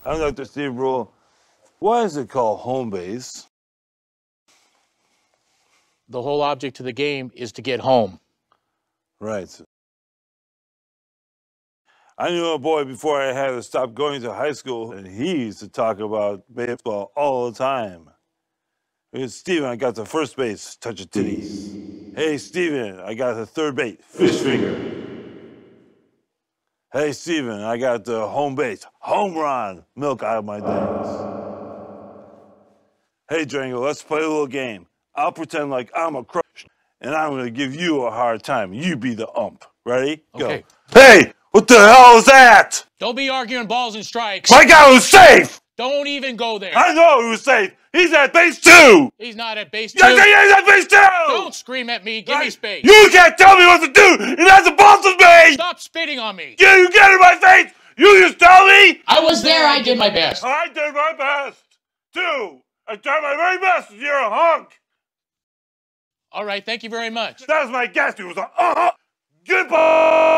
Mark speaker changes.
Speaker 1: I'm Dr. Steve Brule. Why is it called home base?
Speaker 2: The whole object of the game is to get home.
Speaker 1: Right. I knew a boy before I had to stop going to high school, and he used to talk about baseball all the time. Hey, Steven, I got the first base, touch of titties. Hey, Steven, I got the third base, fish finger. Hey, Steven, I got the home base, home run, milk out of my dings. Hey, Drango, let's play a little game. I'll pretend like I'm a crush, and I'm gonna give you a hard time. You be the ump. Ready?
Speaker 2: Okay.
Speaker 1: Go. Hey, what the hell is that?
Speaker 2: Don't be arguing balls and strikes.
Speaker 1: My guy was safe!
Speaker 2: Don't even go there.
Speaker 1: I know he was safe. He's at base 2!
Speaker 2: He's not at base 2.
Speaker 1: Yes, he is at base 2!
Speaker 2: Don't scream at me. Give me space.
Speaker 1: You can't tell me what to do! And that's a boss of me!
Speaker 2: Stop spitting on me.
Speaker 1: You get in my face! You just tell me!
Speaker 2: I was there. I did my best.
Speaker 1: I did my best, too! I tried my very best! You're a hunk!
Speaker 2: All right. Thank you very much.
Speaker 1: That was my guess. He was a Goodbye!